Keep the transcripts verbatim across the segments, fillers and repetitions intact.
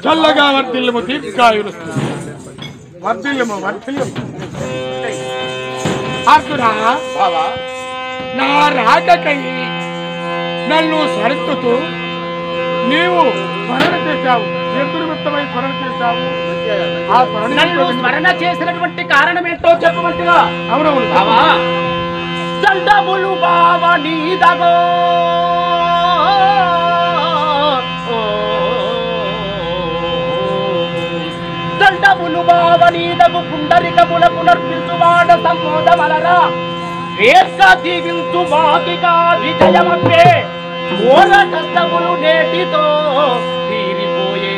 చల్లగా వర్ధిల్లుము దీర్ఘాయురు వర్ధిల్లుము వర్ధిల్లుము. అర్జునా నా రాకకై నన్ను సరితుతూ నీవు స్మరణ చేశావు. ఎదురు మిత్తమై స్మరణ చేశావు. ఆ స్మరణ చేసినటువంటి కారణం ఏంటో చెప్పమంటిగా. అవునవును బావా దండములు బావ నీదగో దండములు బావ నీదగు పుండరికముల పునర్పించువాడ సంబోధమలరా ఏక దీవించు మాకిగా విజయమప్పే ఘోర కష్టములు నేటితో తీరిపోయే.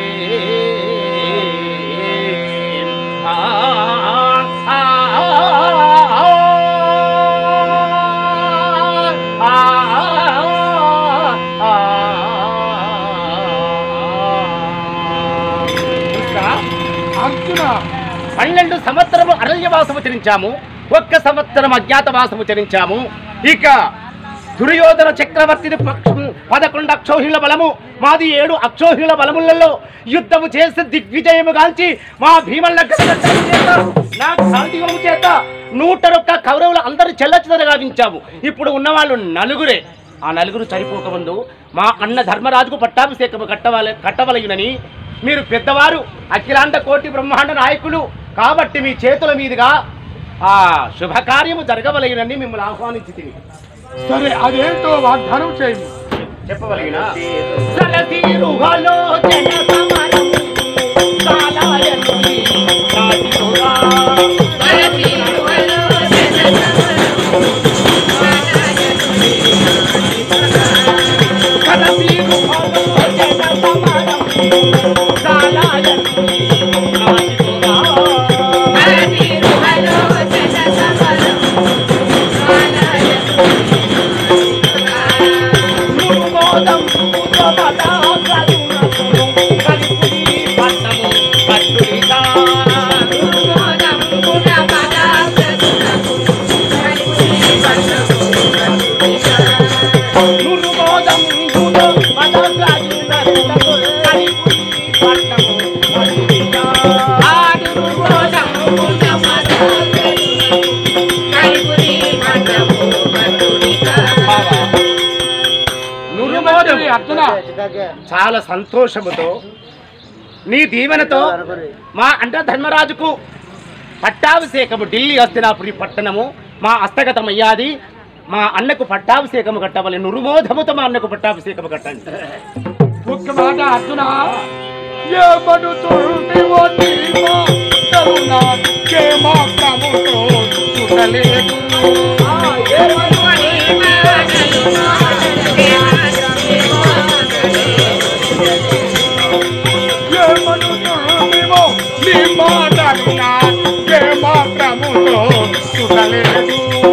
అర్జున పన్నెండు సంవత్సరము అరణ్యవాసము చరించాము, ఒక్క సంవత్సరం అజ్ఞాతవాసము చరించాము. ఇక దుర్యోధన చక్రవర్తిని పదకొండు అక్షోహిల బలము, మాది ఏడు అక్షోహిల బలములలో యుద్ధము చేసి దిగ్విజయము గాంచి మా భీమల్ల శాంతివము చేత నూట ఒక్క కౌరవులు అందరూ చెల్లచిదర గావించాము. ఇప్పుడు ఉన్నవాళ్ళు నలుగురే. ఆ నలుగురు చనిపోకముందు మా అన్న ధర్మరాజుకు పట్టాభిషేకము కట్టవాలి కట్టవలయునని మీరు పెద్దవారు అఖిలాండ కోటి బ్రహ్మాండ నాయకులు కాబట్టి మీ చేతుల మీదుగా ఆ శుభకార్యము జరగవలయునని మిమ్మల్ని ఆహ్వానించి తిని. సరే అదేంటో వాగ్దానం చేయండి. చెప్పవలగినా చాలా సంతోషముతో నీ దీవెనతో మా అంట ధర్మరాజుకు పట్టాభిషేకము ఢిల్లీ హస్తినాపురి పట్టణము మా హస్తగతమయ్యాది. మా అన్నకు పట్టాభిషేకము కట్టవలె. నురుమోధముతో మా అన్నకు పట్టాభిషేకము కట్టండి. ఒక్క మాట అర్జున, ఏమడుతుంటివో నీవో కరుణా క్షేమముతో చూడలేదు. ఏమడుతుంటివో నీ మాటలునా క్షేమముతో చూడలేదు.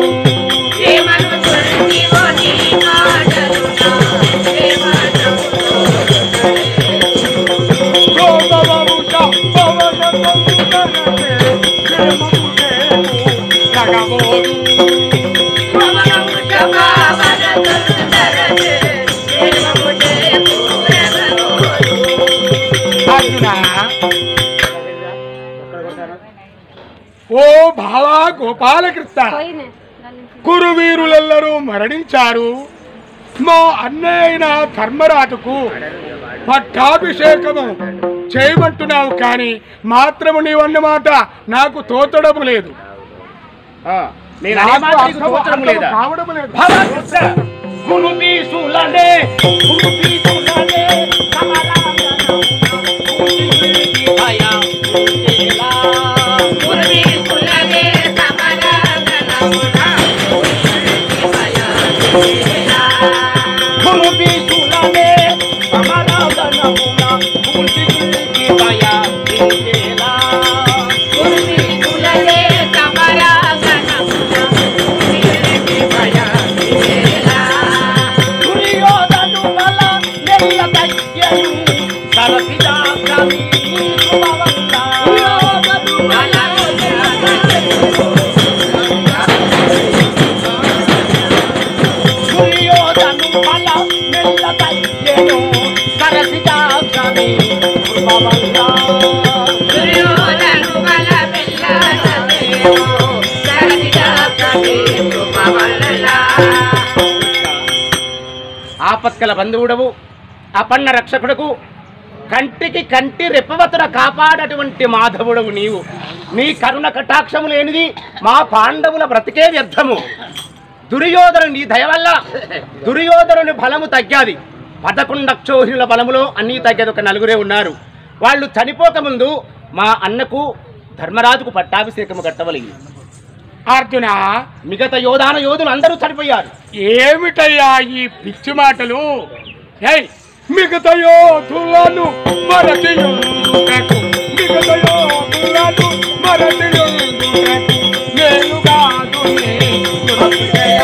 ఓ భావా గోపాలకృష్ణ, కురువీరులెల్లరూ మరణించారు. మా అన్నయ్య ధర్మరాజుకు పట్టాభిషేకము చేయమంటున్నావు కానీ మాత్రము నీవన్న మాట నాకు తోచడము లేదు. కావడము లేదు. Baba ఆపత్కల బంధువుడవు, అపన్న రక్షకుడకు, కంటికి కంటి రెప్పవతున కాపాడటువంటి మాధవుడవు నీవు. నీ కరుణ కటాక్షము లేనిది మా పాండవుల బ్రతికే వ్యర్థము. దుర్యోధను నీ దయ వల్ల దుర్యోధనుని బలము తగ్గాది. పదకొండు అక్షోహిణుల బలములో అన్నీ తగ్గేది ఒక నలుగురే ఉన్నారు. వాళ్ళు చనిపోకముందు మా అన్నకు ధర్మరాజుకు పట్టాభిషేకము కట్టవలిగి. అర్జున, మిగతా యోధాన యోధులు అందరూ చనిపోయారు. ఏమిటయ్యా ఈ పిచ్చి మాటలు? ఏయ్, మిగతా యోధులను మరచియుండుటకు, మిగతా యోధులను మరచియుండుటకు మేలుగాదు నీకు విజయ.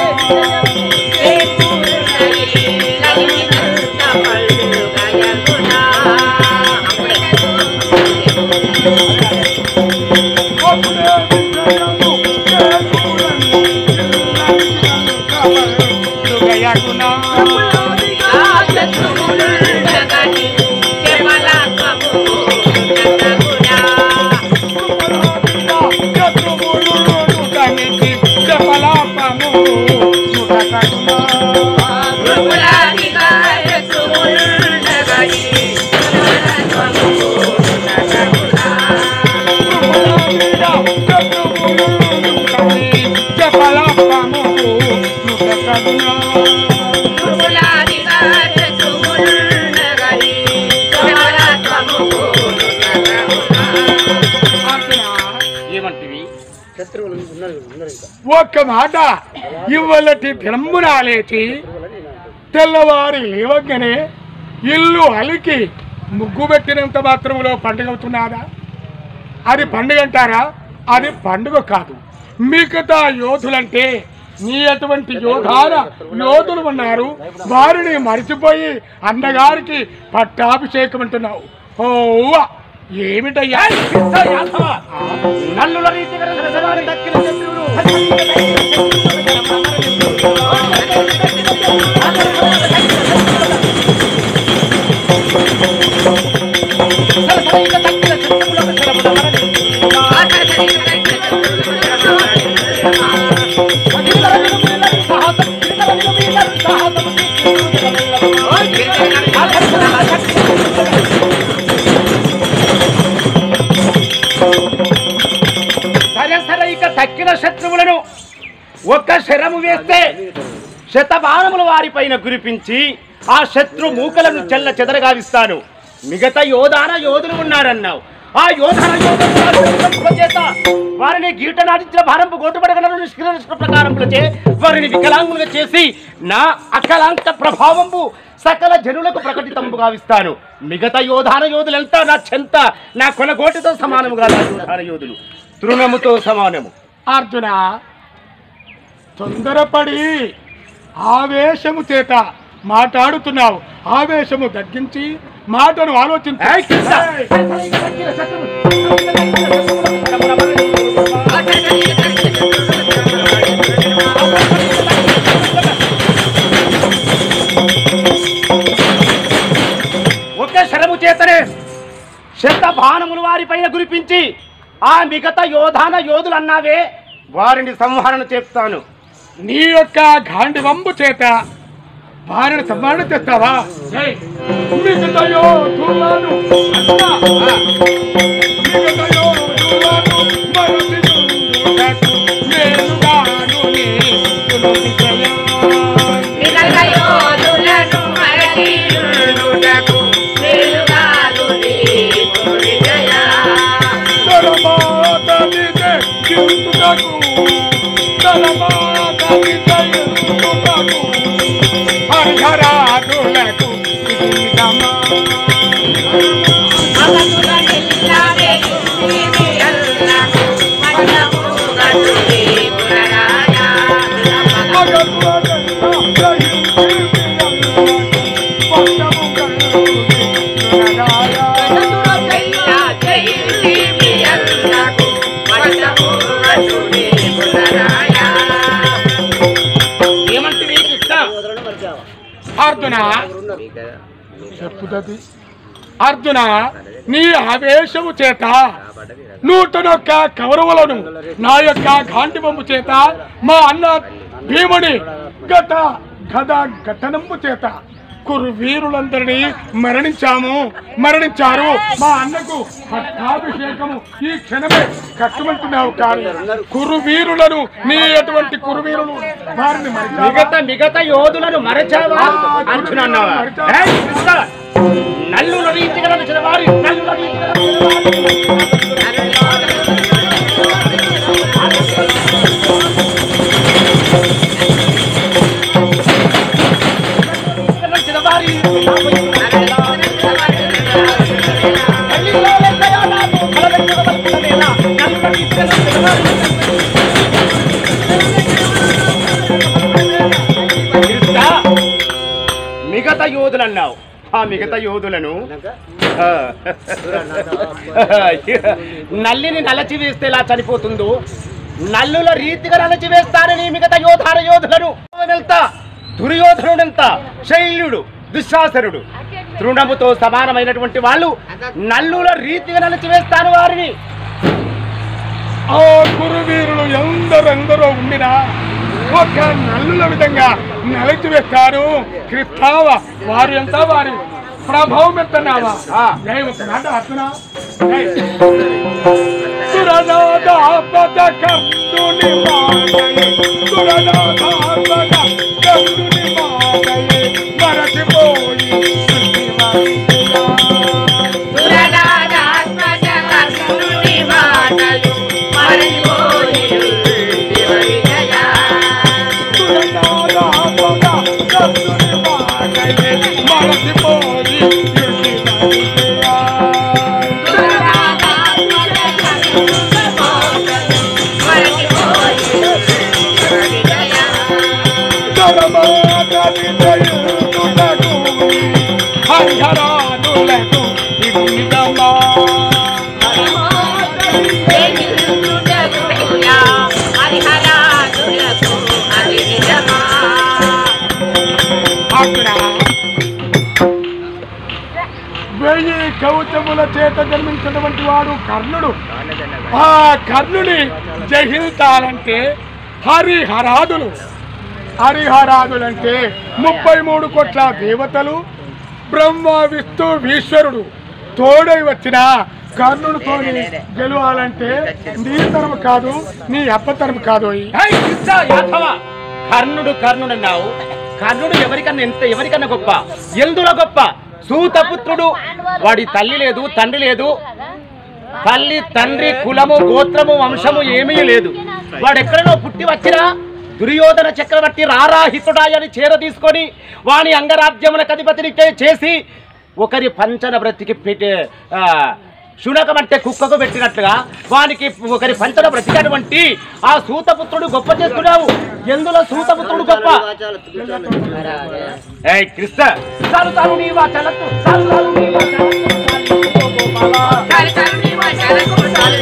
ఒక్క మాట, ఇవ్వలటి దినమున లేచి తెల్లవారి లేవగానే ఇల్లు అలికి ముగ్గు పెట్టినంత మాత్రంలో పండుగ అవుతున్నదా? అది పండుగ అంటారా? అది పండుగ కాదు. మిగతా యోధులంటే నీ అటువంటి యోధాన యోధులు ఉన్నారు, వారిని మరిచిపోయి అన్నగారికి పట్టాభిషేకం అంటున్నావు. ఓ ఏమిటయ్యా? నల్లుల రీతిగా దక్కిన శత్రువులు తక్కిన శత్రువులను ఒక్క శరము వేస్తే శతబాణములు వారిపైన కురిపించి ఆ శత్రు మూకలను చెల్ల చెదరగావిస్తాను. మిగతా యోధాన యోధులు ఉన్నారన్నావు. ఆ యోధాన యోధుల చేత వారిని గీట నాటించిన భారంపు గోటుపడగలను నిష్క్రియ ప్రకారములచే వారిని వికలాంగులుగా చేసి నా అకలాంత ప్రభావంపు సకల జనులకు ప్రకటితంపు గావిస్తాను. మిగతా యోధాన యోధులంతా నా చెంత నా కొనగోటితో సమానముగా యోధాన యోధులు తృణముతో సమానము. అర్జున, తొందరపడి ఆవేశము చేత మాట్లాడుతున్నావు. ఆవేశము తగ్గించి మాటను ఆలోచించు. ఒక్క శరము చేతనే శత బాణములు వారిపైన కురిపించి ఆ మిగతా యోధాన యోధులు అన్నావే వారిని సంహరణ చేస్తాను. నీ యొక్క గాండివంబు చేత వారిని సంహరణ చేస్తావా? మిగతా యోధులను మిగతా యోధులను మరచియుండుటకు మేలుగాను నీకు విజయ. మిగతా యోధులను మరచియుండుటకు మేలుగాను నీకు విజయ. హరిహరాదులకు అర్జున చెప్పుదది. అర్జున, నీ ఆవేశము చేత నూటనొక్క కౌరవులను నా యొక్క గాండిబొమ్ము చేత మా అన్న భీముని గత గద ఘటనము చేత కురు వీరులందరినీ మరణించాము మరణించారు. మా అన్నకు పట్టాభిషేకము ఈ క్షణమే కట్టమంటున్నావు కానీ కురు వీరులను నీ అటువంటి కురు వీరులు వారిని మిగతా మిగతా యోధులను మరచావా అంటున్నావా? నల్లుల రీతిగా నడిచిన వారి నల్లుల రీతిగా నడిచిన వారి మిగతా యోధులు అన్నావు. ఆ మిగతా యోధులను నల్లిని నలచి వేస్తే ఎలా చనిపోతుందో నల్లుల రీతిగా నలచి వేస్తారని మిగతా యోధార యోధులను వెళ్తా. దుర్యోధనుడెంత, శైల్యుడు, దుశ్శాసనుడు, తృణముతో సమానమైనటువంటి వాళ్ళు నల్లుల రీతిగా నలచి వేస్తాను వారిని. ఆ కురువీరులు ఎందరెందరో ఉండినా ఒక నల్లుల విధంగా నలిచి వేస్తారు. క్రిస్తావ వారు ఎంత వారి ప్రభావం ఎంతన్నావా? ఒక మాట అర్థనా సురనాథాపద కర్ణుని మాటయే సురనాథాపద కర్ణుని మాటయే మరచిపోయి సురనాథాపద కర్ణుని మాటలు మరచిపోయి విజయ సురనాథాపద కర్ణుని మాటయే మరచిపోయి హరిహరాదులకు నిజమా అక్కడ వెయ్యి కవచముల చేత జన్మించినటువంటి వాడు కర్ణుడు. ఆ కర్ణుని జహించాలంటే హరిహరాదులు హరిహరాదులంటే ముప్పై మూడు కోట్ల దేవతలు బ్రహ్మ విష్ణు ఈశ్వరుడు తోడై వచ్చిన కర్ణుడితో గెలవాలంటే నీ తరము కాదు, నీ అప్పతరము కాదు. కర్ణుడు కర్ణుడు అన్నావు. కర్ణుడు ఎవరికన్నా ఎంత ఎవరికన్నా గొప్ప, ఎందుల గొప్ప? సూతపుత్రుడు. వాడి తల్లి లేదు, తండ్రి లేదు. తల్లి తండ్రి కులము గోత్రము వంశము ఏమీ లేదు. వాడు ఎక్కడనో పుట్టి వచ్చినా దుర్యోధన చక్రవర్తి రారాహితుడాయని చేర తీసుకొని వాని అంగరాజ్యములకు అధిపతిని చేసి ఒకరి పంచన బ్రతికి పెట్టి శునకమంటే కుక్కకు పెట్టినట్లుగా వానికి ఒకరి పంచన బ్రతికినటువంటి ఆ సూతపుత్రుడు గొప్ప చేస్తున్నావు. ఎందులో సూతపుత్రుడు గొప్ప? ఏ కృష్ణ చాలు చాలు నీ వాచలత్తు చాలు చాలు నీ వాచలత్తు చాలు చాలు నీ వాచలత్తు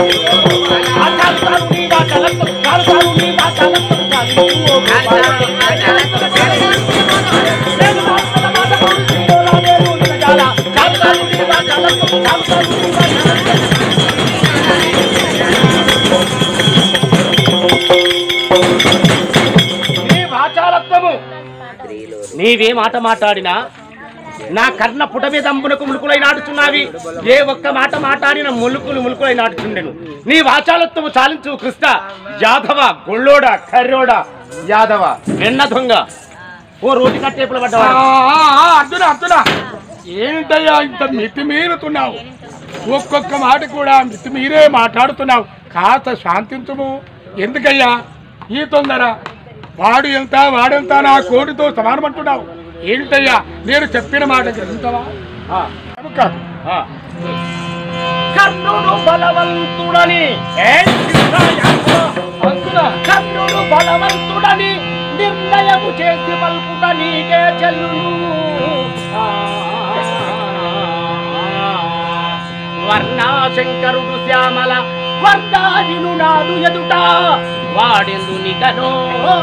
చాలు చాలు నీ వాచలత్తు నీవే మాట మాట్లాడినా నా కర్ణ పుటమే దంబునకు ములుకులై నాటుచున్నావి. ఏ ఒక్క మాట మాట్లాడిన ములుకులు ములుకులై నాటుచుండెను. నీ వాచాలత్వము చాలించు కృష్ణ. యాదవ గొళ్ళోడ కర్రోడ యాదవ వెన్న దొంగ ఓ రోజు కట్టేపులు పడ్డా. అర్జున అర్జున ఏంటయ్యా ఇంత మితిమీరుతున్నావు? ఒక్కొక్క మాట కూడా మితిమీరే మాట్లాడుతున్నావు. కాస్త శాంతించుము. ఎందుకయ్యా ఈ తొందర? వాడు ఎంత వాడెంత నా కోడితో సమానమంటున్నావు. ఏంటయ్యా నేను చెప్పిన మాట గ్రహించవా? కర్ణుడు బలవంతుడని కర్ణుడు బలవంతుడని నిర్ణయము చేసి పలుకుట నీకే చెల్లును. వర్ణాశంకరుడు శ్యామల వర్ణాదిను నాదు ఎదుట వాడెందు నికనో.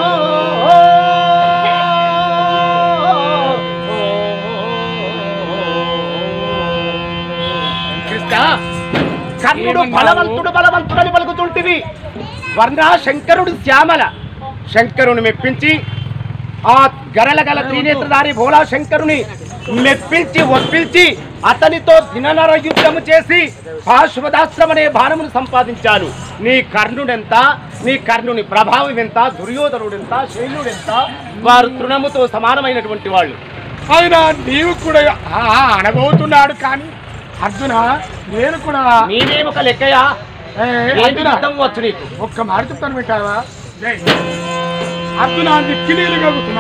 కర్ణుడు బలవంతుడు బలవంతుడని పలుకుతుంటివి. వర్ణ శంకరుడు శ్యామల శంకరుని మెప్పించి ఆ గరల గల త్రినేత్రధారి భోలా శంకరుని మెప్పించి ఒప్పించి అతనితో దిననర యుద్ధము చేసి పాశుపదాస్త్రం అనే బాణమును సంపాదించాను. నీ కర్ణుడెంత, నీ కర్ణుని ప్రభావం ఎంత, దుర్యోధనుడెంత, శైలుడెంత, వారు తృణముతో సమానమైనటువంటి వాళ్ళు. ఆయన నీవు కూడా ఆ, అనబోతున్నాడు కానీ అర్జున నేను కూడా నీవేమొక ఒక లెక్కయా ఏ, ఏంటి అర్జున యుద్ధం వచ్చు నీకు? ఒక్క మాట చెప్తాను వింటావా? జై. అర్జున దిక్కినీలు కలుగుతున్నా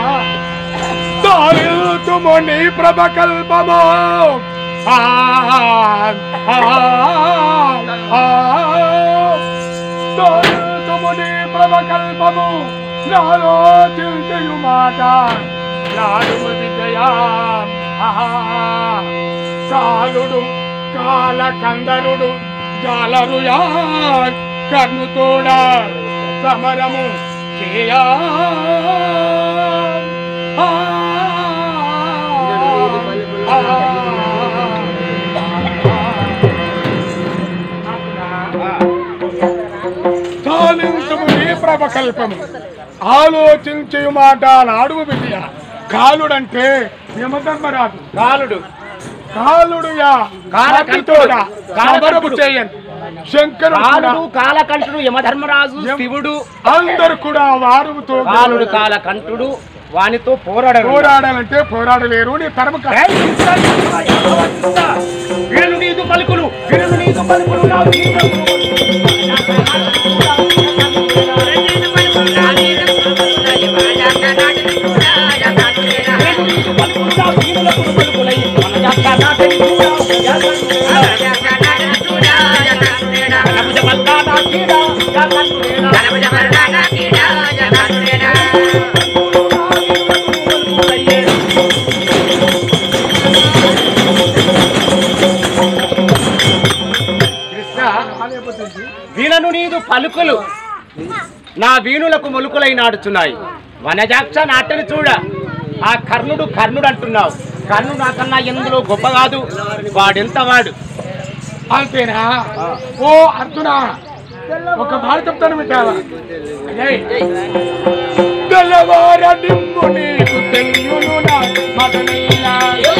నీ ప్రభ కల్పమో ఆ, ఆ, ఆ, తోలుతుము నీ ప్రభ కల్పము నాలో చిల్చయు మాట నాడు విజయా కాలుడు కాల కందరుడు జాలరుయా కర్ణుతోడ సమరము చేయా ఆ, ఆ, చాలించుము నీ ప్రభకల్పము ఆలోచించు మాట నాడుగు విజయ. కాలుడంటే యమధర్మరాజు. కాలుడు కాలుడు యా కాలకంఠుడు. కాలబరపు చేయను శంకరుడు కాలుడు కాలకంఠుడు యమధర్మరాజు శివుడు అందరు కూడా వారుతో కాలుడు కాలకంఠుడు వానితో పోరాడారు. పోరాడాలంటే పోరాడలేరు. నీ తరము వీరులు నీదు పలుకులు వీరులు నీదు పలుకులు నా వీరులకు. వీణను నీదు పలుకులు నా వీణులకు మొలుకులై నాడుచున్నాయి. వనజాక్ష నాటని చూడ. ఆ కర్ణుడు కర్ణుడు అంటున్నావు. కర్ణుడు నాకన్నా ఎందులో గొప్ప కాదు. వాడెంత వాడు అంతేనా? ఓ అర్జున ఒక మాట చెప్తాను వింటావా? తెల్లవార నిమ్ము నీకు తెలియను నా మదనీలా.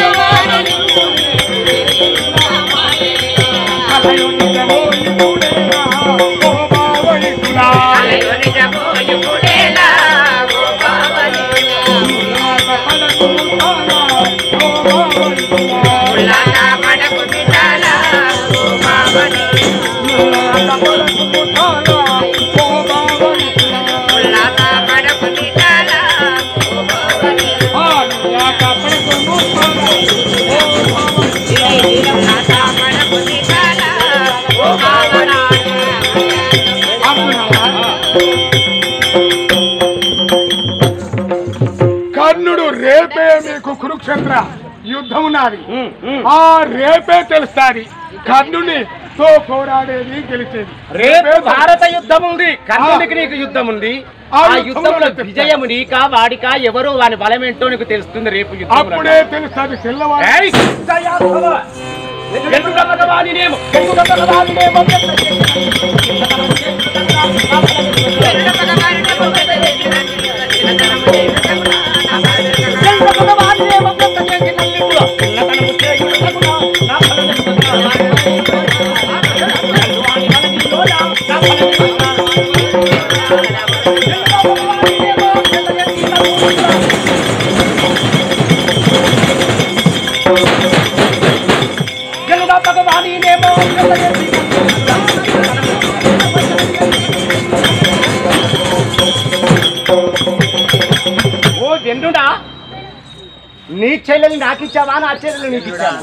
కర్ణుడు రేపే మీకు కురుక్షేత్ర యుద్ధం ఉన్నది. ఆ రేపే తెలుస్తాది కర్ణుని తో పోరాడేది గెలిచేది. రేపు భారత యుద్ధం ఉంది. కర్ణునికి నీకు యుద్ధం ఉంది. ఆ యుద్ధంలో విజయము నీకా వాడికా ఎవరో వాని బలం ఏంటో నీకు తెలుస్తుంది రేపు యుద్ధం. అప్పుడే తెలుస్తుంది తెల్లవారు. ఓ వెన్నుడా, నీ చెల్లెలు నాకు ఇచ్చావా, నా చెల్లెలు నీకు ఇచ్చావా?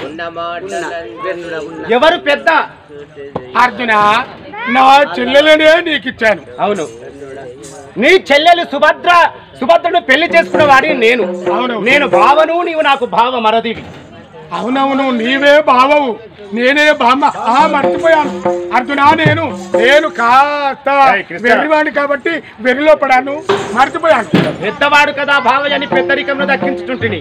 ఎవరు పెద్ద? అర్జున, నా చెల్లెలనే నీకు ఇచ్చాను. అవును, నీ చెల్లెలు సుభద్ర సుభద్రను పెళ్లి చేసుకున్న వాడి నేను. అవును, నేను భావను, నీవు నాకు భావ మరదివి. అవునవును, నీవే భావవు, నేనే బామ్మ. ఆ మర్చిపోయాను అర్జున, నేను నేను కాస్త వెర్రివాడిని కాబట్టి వెర్రిలో పడాను, మర్చిపోయాను. పెద్దవాడు కదా భావయ్యని పెద్దరికంలో దక్కించుకుంటుని.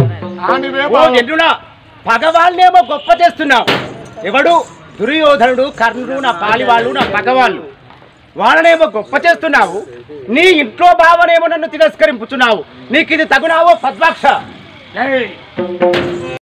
పగవాళ్ళనేమో గొప్ప చేస్తున్నావు. ఎవడు? దుర్యోధనుడు, కర్ణుడు నా పాలివాళ్ళు, నా పగవాళ్ళు. వాళ్ళనేమో గొప్ప చేస్తున్నావు, నీ ఇంట్లో బావనేమో నన్ను తిరస్కరింపుతున్నావు. నీకు ఇది తగునావో పద్మాక్ష? ఏయ్